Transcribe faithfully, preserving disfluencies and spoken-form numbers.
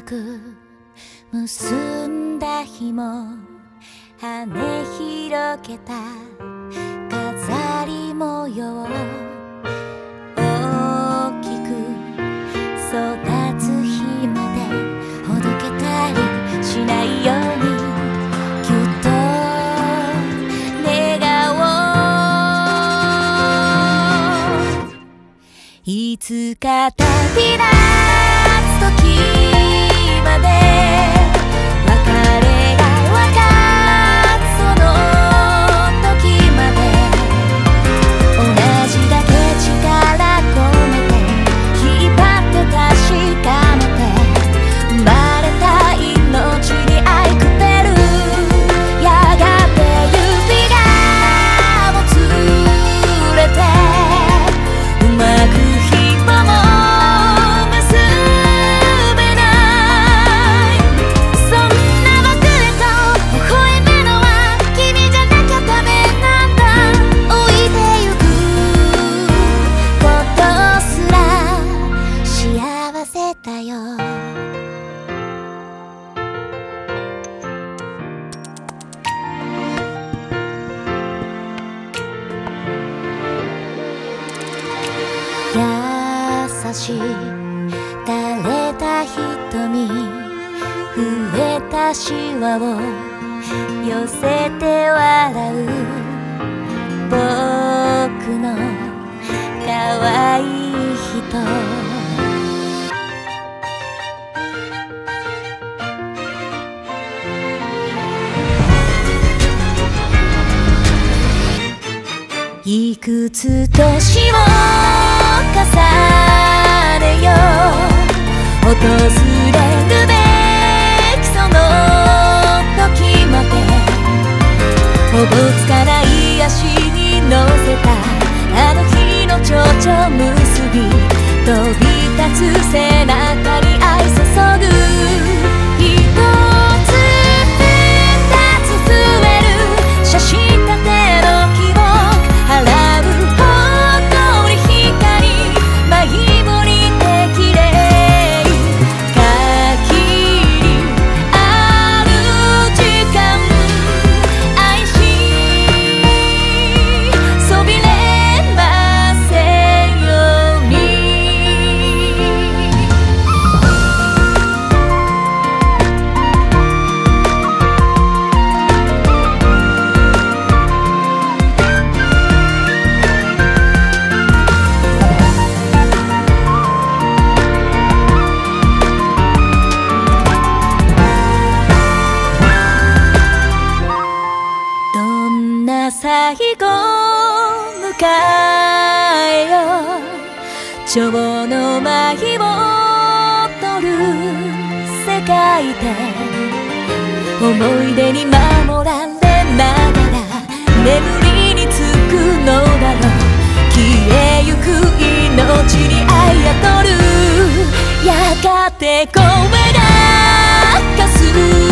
く結んだ紐羽広げた飾り模様大きく育つ日までほどけたりしないようにぎゅっと願おういつか旅立つ時まで別れが分かるその時まで同じだけ力込めて引っ張って確かめて生まれた命に愛くべるやがて指がもつれてうまく紐も結べないそんな僕へと微笑めのは君じゃなきゃダメなんだ置いてゆくことすら幸せだよ優しい垂れた瞳増えたシワを寄せて笑う僕の可愛い人いくつ年を重ねよう訪れるべきその時までほぼつかない足に乗せたあの日の蝶々結び飛び立つ背中に愛注ぐ一つ二つ増える写真立ての記憶払うほどに光舞い降りて綺麗限りある時間愛しそびれませんようにどんな最後迎えよ蝶の舞いを取る世界で思い出に守られながら眠りにつくのだろう消えゆく命に愛宿るやがて声がかす